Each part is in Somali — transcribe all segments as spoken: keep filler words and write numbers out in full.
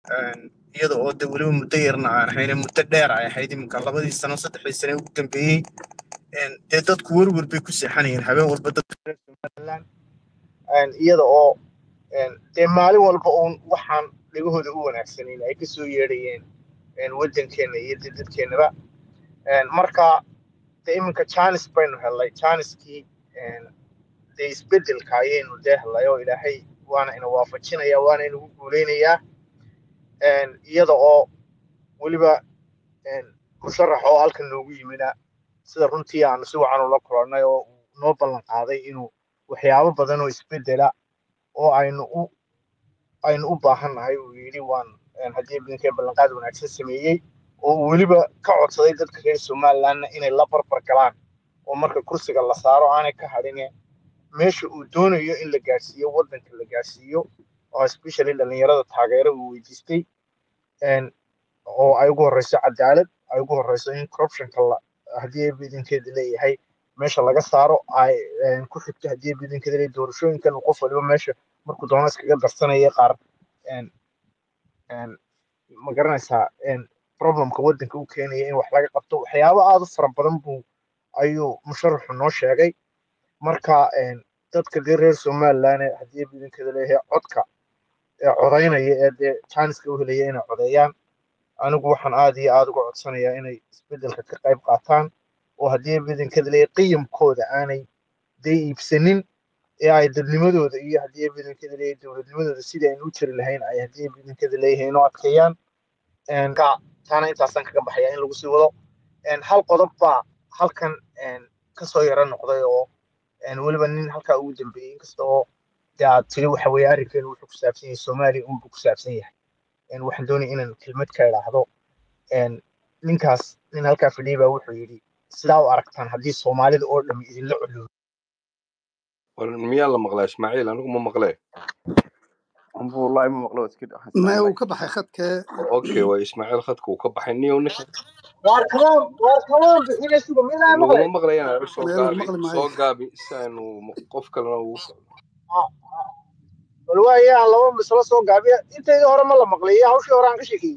iyada oo de weliba muddo yarna aan ahayn muddo dheer ay ahayd iminka labadii sano saddexdii sane ugu dambeeyey dee dadku werwer bay ku seexanayeen habeen walba dadka reer somaliland iyada oo dee maalin walba uun waxaan dhegahooda u wanaagsanayn ay kasoo yeedhayeen waddankeenna iyo de dadkeennaba marka dee iminka janis baynu hellay janiskii dee isbeddelka ayaynu dee hellay oo ilaahay waana ina waafajinaya waana inagu guuleynayaa iyada oo weliba musharax oo halkan noogu yimina sida runtii aanu si wacan ula kulannay oo noo ballan qaaday inuu waxyaabo badan oo isbeddela oo aynu u aynu u baahannahay uu yidhi waan haddii badankee ballanqaad wanaagsan sameeyey oo uu weliba ka codsaday dadka reer somalilandna inay la barbar galaan oo marka kursiga la saaro aanay ka hadhine meesha uu doonayo in la gaadhsiiyo waddanka la gaadhsiiyo oo especially dhallinyarada taageero uu weydiistay oo ay ugu horreyso cadaalad ay ugu horreyso in corruptionka haddii badankeeda leeyahay meesha laga saaro ay ku xigto haddii badankeeda leeyahay doorashooyinkan uu qof waliba meesha markuu doono iskaga darsanaya qaar ma garanaysaa problemka waddanka u keenaya in wax laga qabto waxyaabo aada u fara badan buu ayuu musharaxu noo sheegay marka dadka dee reer somaliland haddii badankeeda leeyahay codka ee codaynaya ee dee janiska u helaya inay codeeyaan anigu waxaan aada iyo aada uga codsanayaa inay isbeddelka ka qayb qaataan oo haddii badankeeda leeyahay qiyamkooda aanay dee iibsanin ee ay dadnimadooda iyo haddii badankeeda leeyahay dowladnimadooda sidii aynu u jiri lahayn ay haddii badankeeda leeyahay inoo adkeeyaan taana intaasaan kaga baxaya in lagu sii wado hal qodob baa halkan kasoo yaro noqday oo weliba nin halkaa ugu dambeeyey inkasta oo dee aad tiri waxa weeye arrinkeenu wuxuu ku saabsan yahay soomaaliya unbuu ku saabsan yahay waxaan doonaya inaan kelmad ka idhaahdo ninkaas nin halkaa fadhiyay baa wuxuu yidhi sidaa u aragtaan haddii soomaalida oo dhami idinla culuubo miyaa la maqlaa ismaaciil anigu ma maqlee والله ما مقلوب كده ما هو كبح خدك اوكي واسماعيل خدك وكبح نيو نك waar kamaan waar kamaan bixina suga midaan لو maqlay ما مقلي انا سو ما غابي مقلي سو معي غابي سانو قف كلنا و bal waayaan laba mislo soo gaabiya inteedii hore ma la maqlay hawshii hore aan ka sheekiyey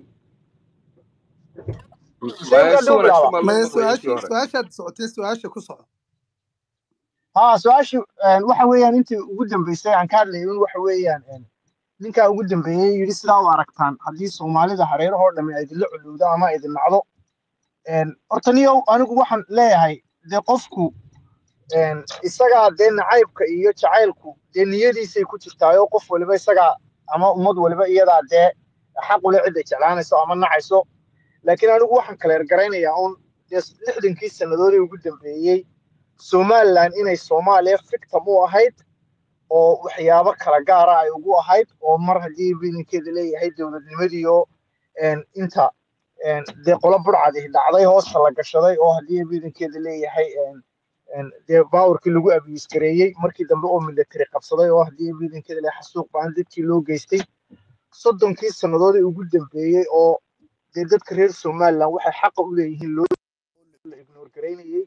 ما sheeka dhow سو انا bilaaba سو ما ما مقلي سؤال انتي هore سؤال سؤال سؤال كسر ها su-aashii waxa weeyaan intii ugu dambeysay aan ka hadlayay in waxa weeyaan ninkaa ugu dambeeyey yidhi sidaa u aragtaan haddii soomaalida hareerahoo dhami ay idinla culuudo ama idin nacdo horta niyow anigu waxaan leeyahay dee qofku isagaa dee nacaybka iyo jacaylku dee niyadiisay ku jirtaayoo qof waliba isagaa ama ummad waliba iyadaa dee xaq ule cid ay jeclaanayso ama nacayso laakiin anigu waxaan kaleer garaynayaa uun dee lixdankii sannadoodii ugu dambeeyey somaliland inay soomaaliya victim u ahayd oo waxyaabo kala gaara ay ugu ahayd oo mar haddii badankeeda leeyahay dowladnimadiioo inta dee qolo burcadi dhacday hoosta la gashaday oo haddii badankeeda leeyahay dee baawarkii lagu abiis gareeyey markii dambe oo military qabsaday oo haddii badankeeda leeyahay xasuuq baan dadkii loo geystay soddonkii sannadoodii ugu dambeeyey oo dee dadka reer somaliland waxay xaqa u leeyihiin loo la ignore garaynayey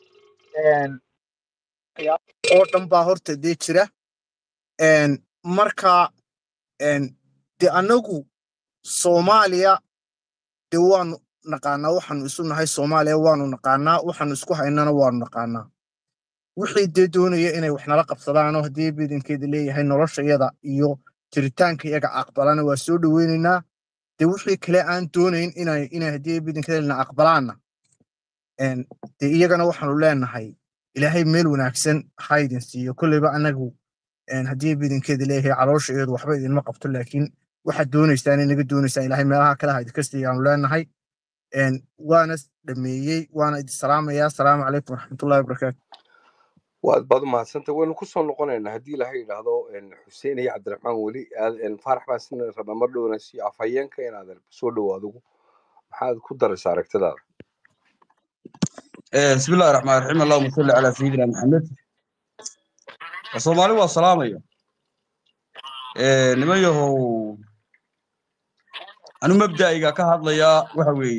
oo dhan baa horta dee jira marka dee annagu soomaaliya dee waanu naqaanaa waxaanu isu nahay soomaaliya waanu naqaanaa waxaanu isku haynana waanu naqaanaa wixii dee doonaya inay wax nala qabsadaanoo haddii badankeeda leeyahay noloshayada iyo jiritaanka iyaga aqbalana waa soo dhoweynaynaa dee wixii kale aan doonayn inay inay haddii badankeeda lena aqbalaanna dee iyagana waxaanu leenahay ilaahay meel wanaagsan ha idin siiyo kolleyba annagu haddii badankeeda leeyahay caloosha iyadu waxba idinma qabto laakiin waxaad doonaysaan inaga doonaysaan ilaahay meelaha kale ha idinka siiyaanu leenahay waana dhameeyey waana idin salaamayaa asalaamu calaykum waraxmatullahi wabarakaatu waad baad mahadsantahay waynu ku soo noqonaynaa haddii ilaahay yidhaahdo xuseen iyo cabdiraxmaan weli faarax baa sina raba mar dhowna si afhayeenka inaad soo dhowo adigu maxaad ku daraysaa aragtidaada بسم الله الرحمن الرحيم اللهم صل على سيدنا محمد الصومالي والسلام عليكم نميه أنا مبدئي كهذا وحوي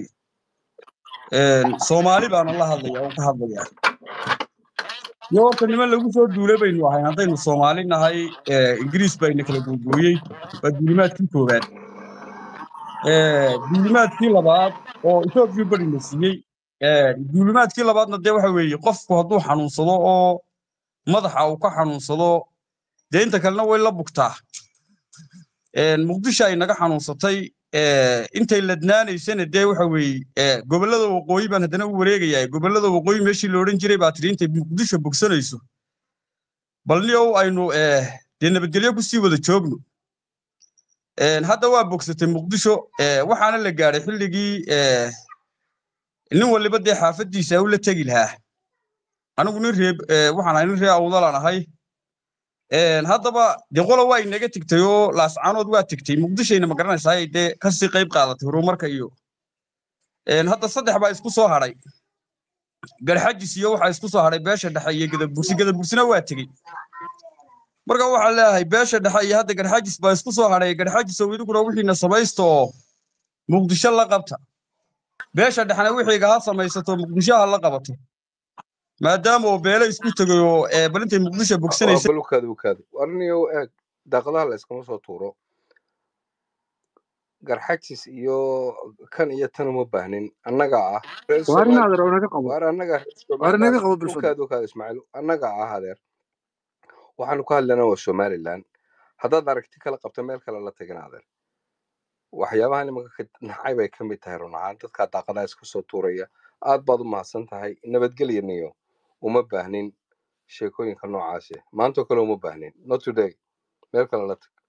صومالي بان الله هذا يا كهذا يا يوم كنا من لو سو دوله بين waxay hadaynu Soomaali nahay Ingiriis bayna kala googooyay badnimaad ku koobaad ee duulimaadkii labaad oo Ethiopia bari la siiyey ee duulimaadkii labaadna dee waxa weeye qofku hadduu xanuunsado oo madaxa uu ka xanuunsado dee inta kalena way la bugtaa een muqdisho ay naga xanuunsatay ee intay ladnaanaysana dee waxa weeye ee gobolada waqooyi baan haddana u wareegayaa gobolada waqooyi meeshii la odhan jiray baa tiri intay muqdisho bogsanayso bal niyow aynu ee dee nabadgelyo ku sii wada joogno een hadda waa bogsatay muqdisho ee waxaana la gaaray xilligii ee nin waliba dee xaafadiisa uu la tagi lahaa anigu nin reeb ee waxaan ahay nin reeb awdalan ahay een haddaba dee qola waa inaga tigtay oo laascaanood waa tigtay muqdishayna ma garanaysaa dee ka sii qayb qaadatay horumarka iyo een hadda saddex baa isku soo haray garxajis iyo waxa isku soo haray beesha dhexe iyo gadabursi gadabursina waa tegey marka waxa leeyahay beesha dhexe iyo hadda garxajis baa isku soo haray garxajis oo idinku wixiina samaysto muqdisho la qabta beesha dhexna wixiiga ha samaysato muqdisho ha la qabato maadaama oo beela isku tagayo ee balintay muqdisho bogsanaysa bal ukaada ukaada warniyo eeg daaqadaha la iskama soo tuuro garxajis iyo kan iyo tan uma baahnin annaga ah reer وارنا Soomaali هذا لو نقبل waar annaga reer وارنا Somaliland نقبل بالفضل ukaada ukaada Ismaaciil annaga ah adeer waxaanu ka hadlaynaa waa Somaliland haddaad aragti kala qabto meel kale la tagin adeer waxyaabaha nimanka ka naxay bay ka mid tahay run ahaan dadka daaqadaha iska soo tuuraya aad baad u mahadsan tahay nabadgelyaniyo uma baahnin sheekooyinka noocaas ah maanta oo kale uma baahnin not today meel kale la tag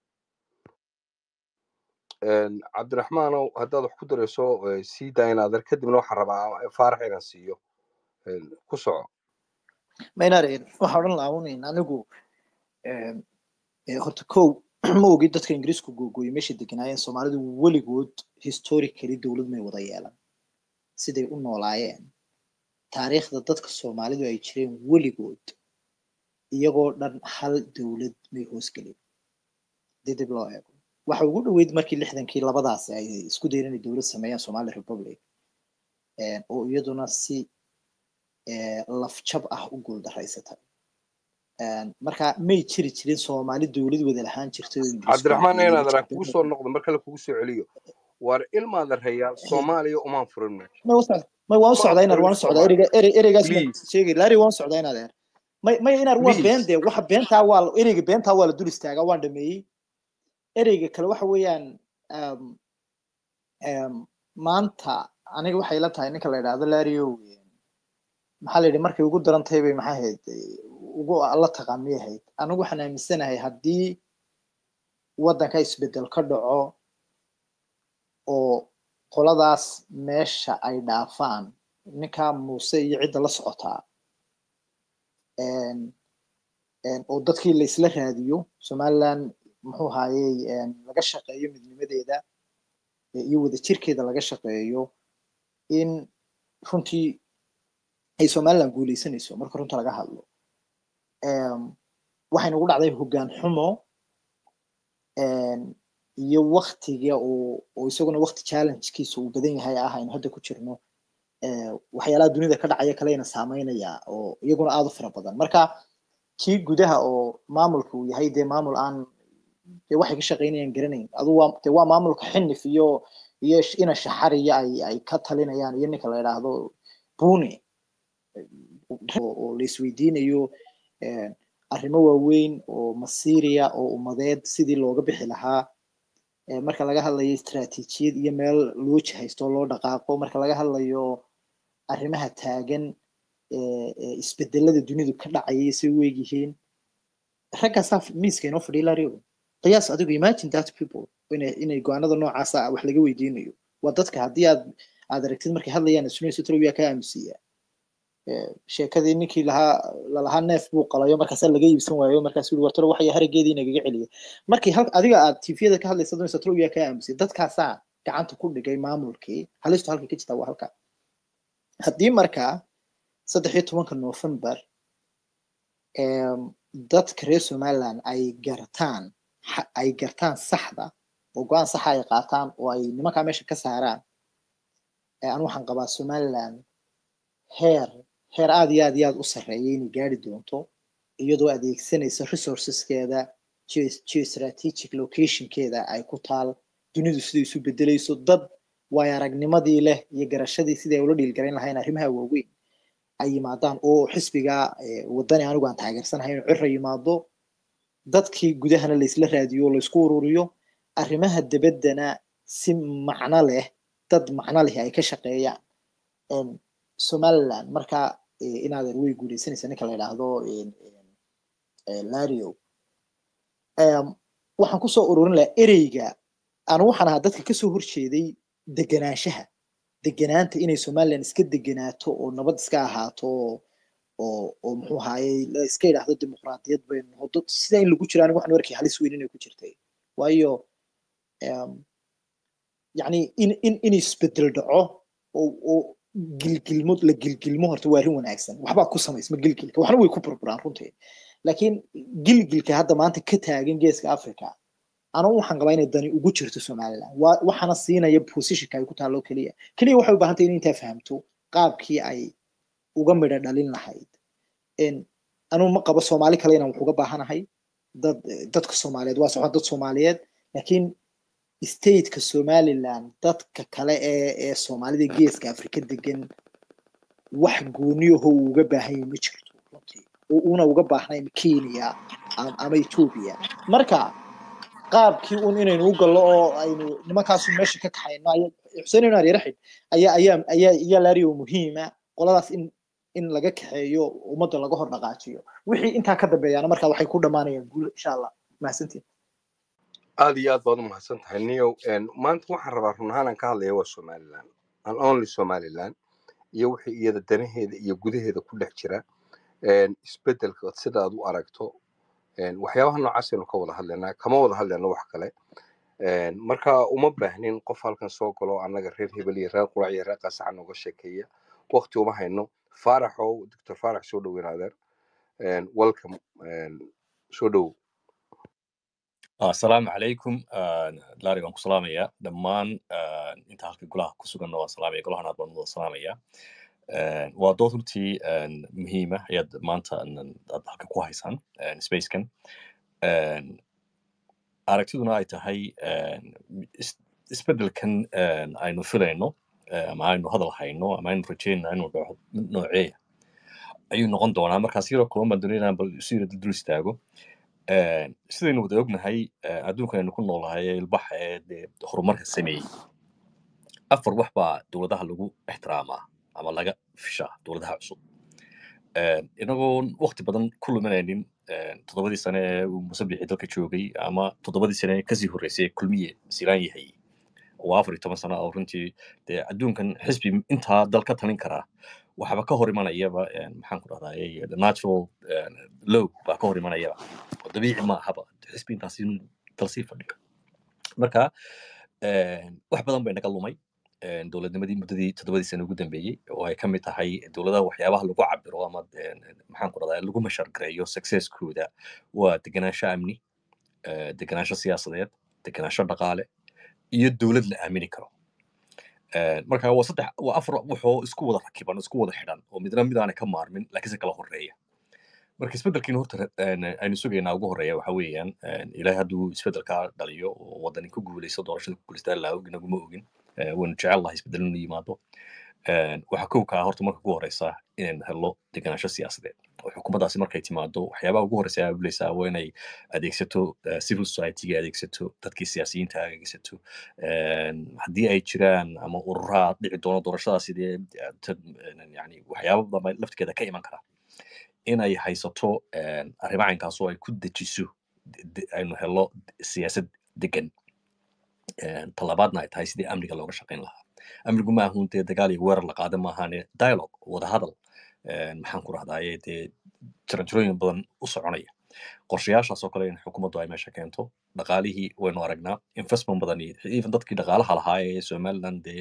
een cabdiraxmaanow haddaad wax ku darayso ee, sii daa in adeer kadibna waxaan rabaa faarax inaan siiyo een, ku soco ma inaareen waxaan odhan lahaa unin anigu een, ee, horta kow ma ogid dadka ingiriisku googooyay meesha deganaayeen soomaalidu weligood historically dowlad may wada yeelan siday u noolaayeen taariikhda dadka soomaalidu ay jireen weligood iyagoo dhan hal dowlad may hoosgelin dee dib loo eego waxa ugu dhoweyd markii lixdankii labadaasi ay isku dayeen inay dowlad sameeyaan somali republic een, oo iyaduna si ee, lafjab ah u guuldaraysatay een, marka may jiri jirin soomaali dowlad wada lahaan jirtay oo ingiriisku cabdiraxmaan bixiyey inaad arag kugu jabdada soo noqdo mar kale kugu soo celiyo waar ilmaada reeyaa soomaaliya umaan furin meesha may wasocda may waan u umaan socdaa inaad furin waan u socdaa soomaaliya ereyga erey ereygaas ma please sheegay laari waan u socdaa inaad eer may may inaad waa been please dee waxa beentaa waa la- ereyga beentaa waa la dul istaagaa waan dhameeyey ereyga kale waxa weeyaan um, um, maanta aniga waxay la tahay ninka la yidhaahdo laariow maxaa la yidhi markay ugu daran tahay bay maxaa ahayd eh, ugu la taqaamiyay ahayd anigu waxaan aaminsanahay haddii waddanka isbedel ka dhaco oo qoladaas meesha ay dhaafaan ninka muuse iyo cidda la socotaa een, een, oo dadkii la isla raadiyo somaliland muxuu haayey een, laga shaqeeyo midnimadeeda eh, iyo wadajirkeeda laga shaqeeyo in runtii ay somaliland guuleysanayso marka runta laga hadlo Em, waxay nagu dhacday hoggaan xumo een, iyo waktiga oo oo isaguna wakti challengekiisa uu badan yahay ah aynu hadda ku jirno ee, waxyaalaha dunida ka dhacaya kalena saameynaya oo iyaguna aad u fara badan marka kii gudaha oo maamulka uu yahay dee maamul aan dee waxay ka shaqeynayaan garanayn adu waa dee waa maamulka xinif iyo iyo sh- ina shaxariya ay ay ka talinayaan iyo ninka la yidhaahdo buni oo oo la isweydiinayo een, arrimo waaweyn oo masiiriya oo ummadeed sidii looga bixi lahaa ee, marka laga hadlayo istaraatiijiyad iyo meel loo jihaysto oo loo dhaqaaqo marka laga hadlayo arrimaha taagan ee ee isbedelada dunidu ka dhacaya say u egyihiin raggaasaa f- miiska inoo fadhiya lario qiyaas adigu imagine that people inay inay go-aanada noocaasa ah wax laga weydiinayo waa dadka haddii aad aad aragtid markay hadlayaan sunayso talowiyaa ka aamusiya ee, sheekadii ninkii lahaa lalahaa neef buu qalayo markaasaa laga iibsan waayo markaas yiri wartalo waxay harageedii nagaga celiya markii hal adiga aad tviyada ka hadlaysa doonaysa talowiyaa ka aamusiya dadkaasaa gacanta ku dhigay maamulkii halistu halkay ka jirtaa waa halka haddii markaa saddex iyo tobanka November em, dadka reer Somaliland ay gartaan xa- ay gartaan saxda oo go-aan saxa ay qaataan oo ay nimankaa meesha ka saaraan ee anu waxaan qabaa Somaliland heer heer aad iyo aad iyo aad u sarreeya inay gaari doonto iyadoo adeegsanaysa resourceskeeda geo- geostrategic locationkeeda ay ku taal dunidu siday isu bedelayso dad waay aragnimadii leh iyo garashadii siday ula dhiilgarayn lahayn arrimaha waaweyn ay yimaadaan oo xisbiga wadani anigu aan taageersanahay inuu cira yimaado dadkii gudahana laysla raadiyo oo laysku ururiyo arrimaha dabaddana si macno leh dad macno leh ay ka shaqeeyaan somaliland marka inaadan way guuleysanaysa ninka la yidhaahdo lario waxaan kusoo ururin lahaa ereyga anu waxaan ahaa dadka kasoo horjeeday deganaanshaha deganaanta inay somaliland iska deganaato oo nabad iska ahaato oo oo muxuu ahaayey la iska yidhaahdo dimuqraadiyad baynu hodo sida in lagu jiro anigu waxaan arkay halis weyn inay ku jirtay waayo yani in in in isbedel dhaco oo oo gilgilmo la gilgilmo horta waa arrin wanaagsan waxbaa ku samaysma gilgilka waxna way ku burburaan runtii laakiin gilgilka hadda maanta ka taagan geeska africa anu waxaan qabaa inay dani ugu jirto somaliland waxaana siinaya positionka ay ku taalo keliya keliya waxay u baahan tahay in intaa fahamto qaabkii ay uga midho dhalin lahayd anu ma qabo soomaali kale inaan wax uga baahanahay dad dadka soomaaliyeed waa socon dad soomaaliyeed laakiin stateka somaliland dadka kale ee ee soomaalida geeska afrika degan wax gooniyaho uu uga baahan yahay ma jirto runtii oo una uga baahnayn kenya ama ethiopia marka qaabkii un inaynu u gallo oo aynu nimankaasu meesha ka kaxayno ayaa xuseen ibn ali raxid ayaa ayaa ayaa ayaa laariyo muhiima qoladaas in in laga kaxeeyo ummadda laga hor dhaqaajiyo wixii intaa ka dambeeyana marka waxay ku dhamaanayaan guul insha allah mahadsantiin aad iyo aad baad u mahadsan tahay niyow maanta waxaan rabaa run ahaan aan ka hadlaya waa somaliland an only somaliland iyo wixii iyada danaheeda iyo gudaheeda ku dhex jira isbedelka sida aad u aragto waxyaabaha noocaas aynu ka wada hadlaynaa kama wada hadlayno wax kale marka uma baahnin qof halkan soo galo annaga reer hebel iyo reer qurac iyo reer qasaca nooga sheekeeya waqti uma hayno faaraxow doctor faarax soo dhoweyn adeer welcome soo dhow السلام عليكم لاري بان كسلاميا دمان انت halka golaha ku sugan waa salaamay golahana baan wada salaamaya waa dood runtii muhiim ah ayad maanta aad halka ku haysan spacekan aragtiduna ay tahay isbedelkan aynu filayno ama aynu hadal hayno ama aynu rajeynayno inuu dhaco noocee ayuu noqon doonaa markaas yaro kulama doonayna bal sida dul istaago sidaynu wada ognahay adduunkan aynu ku noolahay ilbaxa ee horumarka sameeyey afar wax baa dowladaha lagu ixtiraamaa ama laga fishaa dowladaha cusub inagoo waqti badan ku luminaynin toddobadii sane ee uu musabixi dalka joogay ama toddobadii sane kasii horreysay kulmiye silaan yahay oo afar iyo toban sano oo runtii dee adduunkan xisbi intaa dal ka talin karaa waxba ka hor imanayaba maxaan ku dhahdaa natural law baa ka hor imanayaba oo dabiici ma ahaba xisbi intaasi dal sii fadhiyo marka wax badan bay naga lumay dowladnimadii muddadii toddobadii sano ugu dambeeyey oo ay ka mid tahay dowladaha waxyaabaha lagu cabiro ama maxaan ku dhahdaa lagu mashargareeyo successkooda waa deganaansho amni deganaansho siyaasadeed deganaansho dhaqaale iyo dowlad la aamini karo marka waa saddex waa afar wuxuu isku wada rakiban isku wada xidhan oo midna mid aan ka maarmin laakiin se kala horeeya marka isbedelkiina horta aynu sugaynaa ugu horeeya waxa weeyaan ilaahay hadduu isbedelka dhaliyo oo wadani ku guuleyso doorashada ku guuleystaa ilaa og inaguma ogin waynu jecel lahay isbedel inuu yimaado waxaa kow kaa horta marka ugu horeysa inaynu helno deganaansho siyaasadeed oo xukuumaddaasi markay timaado waxyaabaha ugu horeysa ay abulaysaa waa inay adeegsato civil society-ga adeegsato dadkii siyaasiyiinta adeegsato haddii ay jiraan ama ururaa dhici doono doorashadaas sidee yani waxyaaba badan laftigeeda ka iman kara inay haysato arrimo caynkaas oo ay ku dejiso aynu helno siyaasad degan talabaadna ay tahay sidii amniga looga shaqayn lahaa amnigu ma ahun dee dagaal iyo weerar la qaada maahaane dialogue wada hadal maxaan ku rahdaaye dee jaranjarooyin badan u soconaya qorshayaashaas oo kale in xukuumaddu ay meesha keento dhaqaalihii waynu aragnaa investment badan iyo even dadkii dhaqaalaha lahaa ee somaliland dee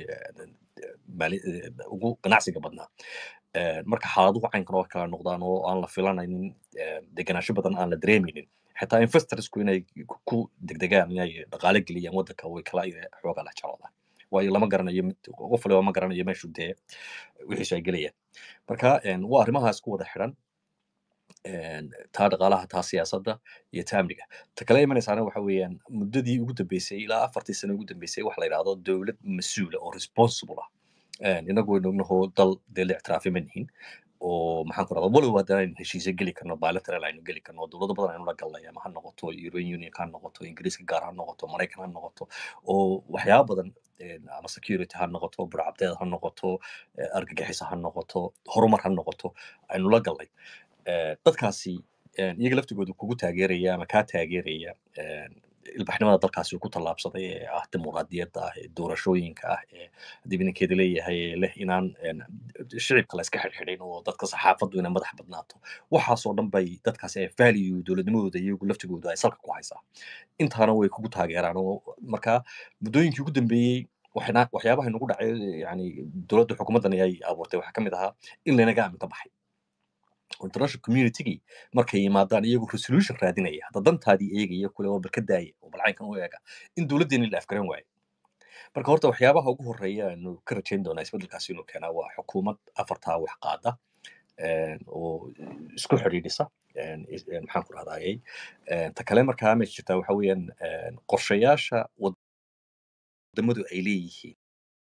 ugu ganacsiga badnaa marka xaaladuhu caynkan oo kala noqdaan oo aan la filanaynin deganaansho badan aan la dareemaynin xitaa investorsku inay ku degdegaan inay dhaqaale geliyaan waddanka way kala xoogaa la jecloodaan waayo lama garanayo qof waliba ma garanayo meeshu dee wixiisu ay gelayaan marka waa arrimahaas ku wada xidhan een, taa dhaqaalaha taa siyaasadda iyo taa amniga ta kale imanaysaana waxa weeyaan muddadii ugu dambeysay ilaa afartii sano ugu dambeysay waxa la yidhaahdo dowlad mas-uula oo responsible ah Een, inagu waynu ognaho dal dee la ictiraafi ma nihin oo maxaan ku rahdaa walow haddana aynu heshiisyo geli karno bilateral aynu geli karno dowlado badan aynu la galnay ama ha noqoto European Union ha noqoto ingiriiska gaar ha noqoto maraykan ha noqoto oo waxyaaba badan een, ama security ha noqoto burcabdeed ha noqoto eh, argagixis ha noqoto horumar ha noqoto aynu la galnay Eh, dadkaasi een, iyaga laftigooda kugu taageeraya ama kaa taageeraya een, ilbaxnimada dalkaasi uu ku tallaabsaday ee ah dimuqraadiyadda ah ee doorashooyinka ah ee haddii ninkeeda leeyahay ee leh inaan een, shicibka la iska xidhxidhin oo dadka saxaafaddu inay madax badnaato waxaasoo dhan bay dadkaasi ay value dowladnimadooda iyagu laftigooda ay salka ku haysaa intaana way kugu taageeraan oo marka muddooyinkii ugu dambeeyey waxna waxyaabaha nagu dhacay yani dowladda xukuumaddan ay abuurtay waxaa ka mid ahaa in laynaga aamin ka baxay international community markay yimaadaan iyagu resolution raadinaya hadda dantaadii iyaga iyo kule oo balka daaya oo balcaynkan u eega in dowladdeeni la afgaran waayo marka horta waxyaabaha ugu horreeya aanu ka rajayn doonaa isbeddelkaasi inuu keenaa waa xukuumad afartaa wax qaada een, oo isku xidhiidhisa een, is- een, maxaan ku rahdayay ta kale markaa meesha jirtaa waxa weeyaan een, qorshayaasha wadamadu ay leeyihiin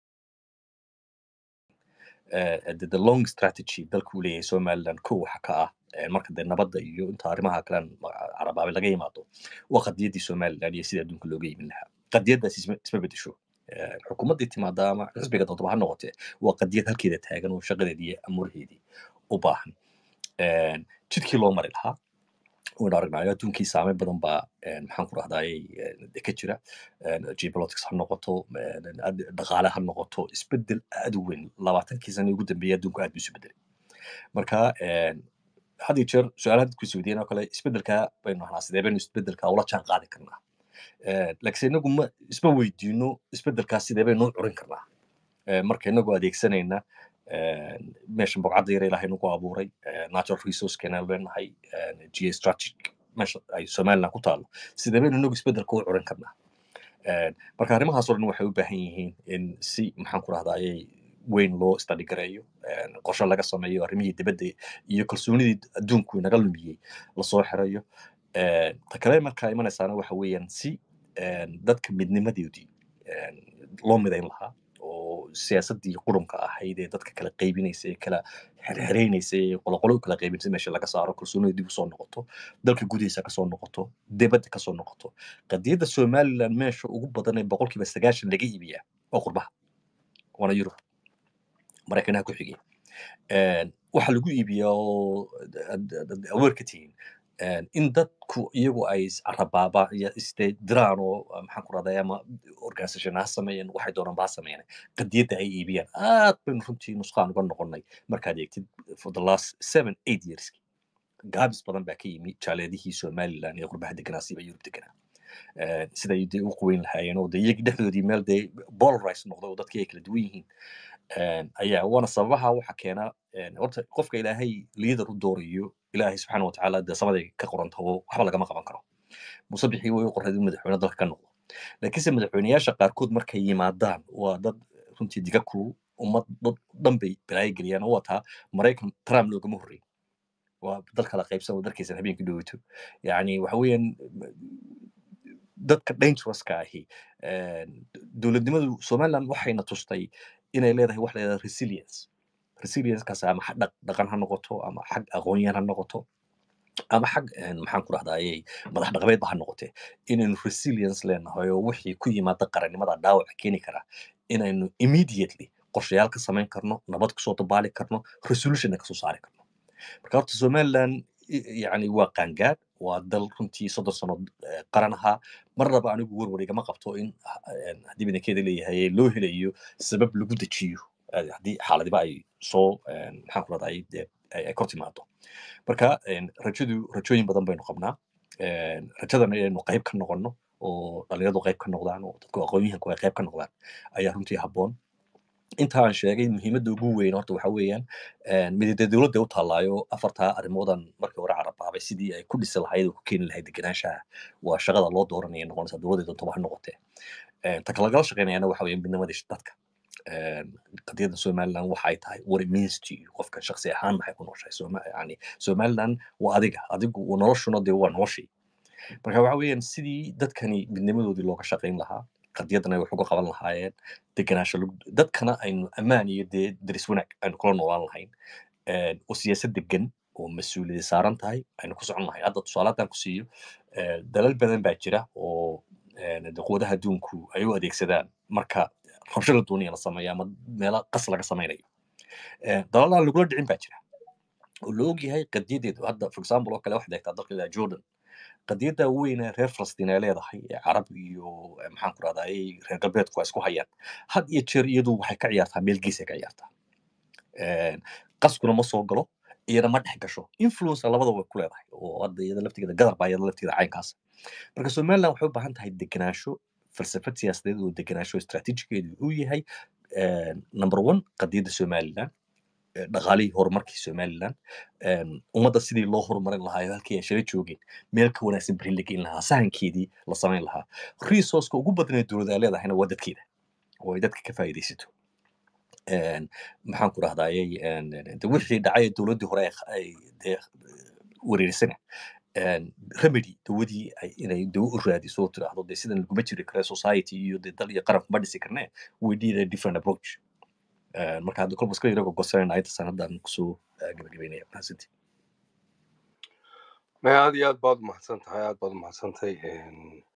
eh, the, the long strategy dalku leeyahay somaliland kow waxa ka ah eh, marka dee nabadda iyo inta arrimaha kalen carabaabay laga yimaado waa qadiyaddii somaliland iyo sida adduunka looga yimin lahaa qadiyaddaas isma isma bedesho Eh, xukuumaddii timaada ama xisbiga doontoba ha noqotee waa qadiyad halkeeda taagan oo shaqadeedii iyo amuuraheedii u baahan Een, jidkii loo mari lahaa waynu aragnaayo adduunkii saameyn badan baa een, maxaan ku rahdayay ka jira Een, geopolitics ha noqoto een, ad- dhaqaale ha noqoto isbedel aad u weyn labaatankii sano ugu dambeeyay adduunku aad buu isu bedelay marka een, had iyo jeer su-aalaha dadku isweydiin oo kale isbedelkaa baynu ahnaa sidee baynu isbedelkaa ula jaan qaadi karnaa Een, laakiinse inagu ma isma weydiino isbedelkaas sidee baynu u curin karnaa Ee, marka inagoo adeegsanayna een, meeshan bogcadda yar ilaahay nagu abuuray ee, natural resource keenaan leenahay een, geostrategic meesha ay somaliland ku taalo sidee baynu inagu isbedelka u curin karnaa Een, marka arrimahaasoo dhan waxay u baahan yihiin in si maxaan ku rahdayay weyn loo study gareeyo een, qorshe laga sameeyo arrimihii dibadda iyo kalsoonidii adduunku inaga lumiyey lasoo xirayo Een, ta kale markaa imanaysaana waxa weeyaan si een, dadka midnimadoodii een, loo midayn lahaa oo siyaasaddii qurunka ahayd ee dadka kala qaybinaysay ee kala xirxiraynaysay ee qoloqolo u kala qaybinaysay meesha laga saaro kalsoonida dib usoo noqoto dalka gudihiisa kasoo noqoto dibadda kasoo noqoto qadiyadda somaliland meesha ugu badan ee boqolkiiba sagaashan laga iibiyaa waa qurbaha waana yurub maraykanaha ku xigay Een, waxa lagu iibiyaa oo aweer ka tihiin een, in dadku iyagu ay is carabaabaan iyo isde diraan oo uh, maxaan ku rahday ama organisation ha sameeyeen waxay doonaan ba ha sameeyeen qadiyadda ay iibiyaan aad baynu runtii nusqaan uga noqonnay markaad eegtid for the last seven eight years gaabis badan baa ka yimi jaaleedihii somaliland ee qurbaha deganaa siba yurub deganaa Een, siday dee u quweyn lahaayeen oo dee iyagii dhexdoodii meel dee polarized noqday oo dadkii ay kala duwan yihiin Een, ayaa waana sababaha waxa keena een, horta qofka ilaahay liidar u doorayo ilaahay subxaana watacaala dee samaday ka qorantaho waxba lagama qaban karo musabixii way u qorreed in madaxweyne dalka ka noqdo laakiinse madaxweyneyaasha qaarkood markay yimaadaan waa dad runtii diga kulul ummad dad dhan bay balaayo geliyaan oo wataa maraykan trump loogama horreyn waa dal kala qaybsan oo dalkiisan habeenkii dhoweyto yacni waxa weeyaan dadka dangerouska ahi een, dowladnimadu somaliland waxayna tustay inay leedahay wax la yidhahdo resilience resilience-kaas ama xag dhaq- dhaqan ha noqoto ama xag aqoonyahan ha noqoto ama xag een, maxaan ku rahdayay madax dhaqameedba ha noqotee inaynu resilience leenahay oo wixii ku yimaada qarannimada dhaawaca keeni kara inaynu immediately qorshayaal ka samayn karno nabad kusoo dabaali karno resolutionna kasoo saari karno marka horta somaliland i- yacni waa qaangaad waa dal runtii soddon sano eh, qaran ahaa marnaba anigu warwar igama qabto in eh, haddii badankeeda leeyahay loo helayo sabab lagu dejiyo eh, haddii xaaladiba ay soo eh, maxaan ku raday ay ay kor timaado marka een, rajadu rajooyin badan baynu qabnaa Een, rajadana inaynu qayb ka noqono oo dhalinyaradu qayb ka noqdaan oo dadku aqoonyahanku ay qayb ka noqdaan ayaa runtii habboon inta aan sheegay muhiimadda ugu weyn horta waxa weeyaan een, midda dowladda u taallaayo afartaa arrimoodan markii hore carabaabay sidii ay ku dhisi lahayd oo ku keeni lahayd degenaanshaha waa shaqada loo dooranaya noqonaysa dowladda doontoba ha noqotee Een, ta kala gala shaqeynayana waxa weeyaan midnimadii dadka qadiyadda somaliland waxay tahay what it means to you qofka shakhsi ahaan maxay ku nooshahay Soma- yani somaliland waa adiga adigu waa noloshuna dee waa noloshii marka waxa weeyaan sidii dadkani midnimadoodii looga shaqayn lahaa qadiyadana ay wax uga qaban lahaayeen degenaansho lagu- dadkana aynu ammaan iyo dee daris wanaag aynu kula noolaan lahayn een, oo siyaasad degan oo mas-uuliyadi saaran tahay aynu ku socon lahayn hadda tusaale haddaan ku siiyo ee, dalal badan baa jira oo een, dee quwadaha adduunku ay u adeegsadaan marka rabsho la doonaya la sameeyo ama meelo qas laga sameynayo Ee, dalal aan lagula dhicin baa jira oo la ogyahay qadiyadeedu hadda for example oo kale waxaad eegtaa dalka ilaa jordan qadiyadda weyn ee reer falastiin ay leedahay ee carab iyo eh, maxaan ku rahdaa reer galbeedku ay isku hayaan had iyo jeer iyadu waxay ka ciyaartaa meel geesay ka ciyaartaa Een, qaskuna ma soo galo iyana ma dhex gasho influence labada way ku leedahay oo hadda iyada laftigeeda gadar baa iyada laftigeeda caynkaas marka somaliland waxay u baahan tahay degenaansho falsafad siyaasadeed oo degenaansho istaraatiijigeedu uu yahay een, number one qadiyadda somaliland ee, dhaqaalihii horumarkii somaliland een, ummadda sidii loo horumarin lahaa iyo halkii ay shala joogeen meel ka wanaagsan beri la geyn lahaa sahankeedii la samayn lahaa resourceka ugu badan ee dowladda ay leedahayna waa dadkeeda oo ay dadka ka faa'iidaysato Een, maxaan ku rahdayay de wixii dhacay ee dowladdii hore ay ay dee wareerisana een, remedy dawadii ay inay dawo u raadiso oo tiraahdo dee sidan laguma jiri kare society iyo dee dal iyo qaran kuma dhisi karne we need a different approach Een, marka hadda kolba iska yarago gosanayna inta sanadaan kusoo eh, gabagabeynaya mahadsanti ma aad iyo aad baad umahadsan tahay aad baad umahadsantahay